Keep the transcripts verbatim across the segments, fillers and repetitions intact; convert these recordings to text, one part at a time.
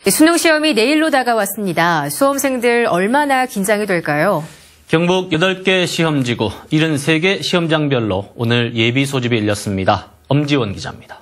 수능 시험이 내일로 다가왔습니다. 수험생들 얼마나 긴장이 될까요? 경북 여덟 개 시험지구 칠십삼 개 시험장별로 오늘 예비 소집이 열렸습니다. 엄지원 기자입니다.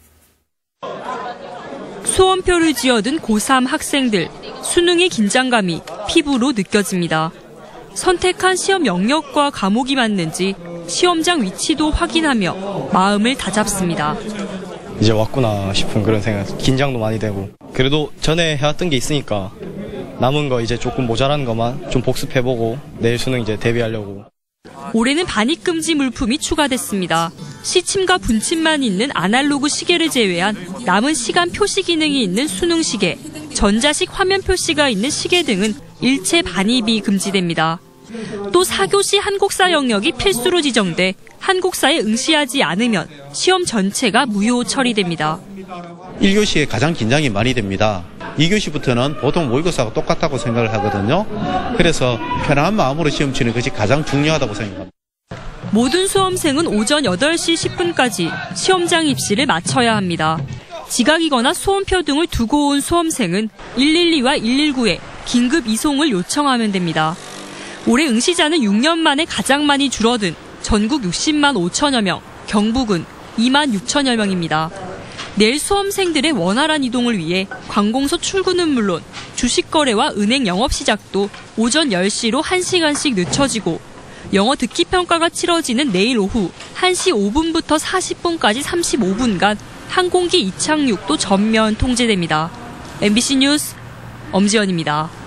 수험표를 쥐어든 고삼 학생들, 수능의 긴장감이 피부로 느껴집니다. 선택한 시험 영역과 과목이 맞는지 시험장 위치도 확인하며 마음을 다잡습니다. 이제 왔구나 싶은 그런 생각, 긴장도 많이 되고. 그래도 전에 해왔던 게 있으니까 남은 거 이제 조금 모자란 것만 좀 복습해보고 내일 수능 이제 대비하려고. 올해는 반입 금지 물품이 추가됐습니다. 시침과 분침만 있는 아날로그 시계를 제외한 남은 시간 표시 기능이 있는 수능 시계, 전자식 화면 표시가 있는 시계 등은 일체 반입이 금지됩니다. 또 사 교시 한국사 영역이 필수로 지정돼 한국사에 응시하지 않으면 시험 전체가 무효 처리됩니다. 일 교시에 가장 긴장이 많이 됩니다. 이 교시부터는 보통 모의고사가 똑같다고 생각을 하거든요. 그래서 편안한 마음으로 시험 치는 것이 가장 중요하다고 생각합니다. 모든 수험생은 오전 여덟 시 십 분까지 시험장 입시를 마쳐야 합니다. 지각이거나 수험표 등을 두고 온 수험생은 일일이와 일일구에 긴급 이송을 요청하면 됩니다. 올해 응시자는 육 년 만에 가장 많이 줄어든 전국 육십만 오천여 명, 경북은 이만 육천여 명입니다. 내일 수험생들의 원활한 이동을 위해 관공서 출근은 물론 주식 거래와 은행 영업 시작도 오전 열 시로 한 시간씩 늦춰지고 영어 듣기 평가가 치러지는 내일 오후 한 시 오 분부터 사십 분까지 삼십오 분간 항공기 이착륙도 전면 통제됩니다. 엠비씨 뉴스 엄지연입니다.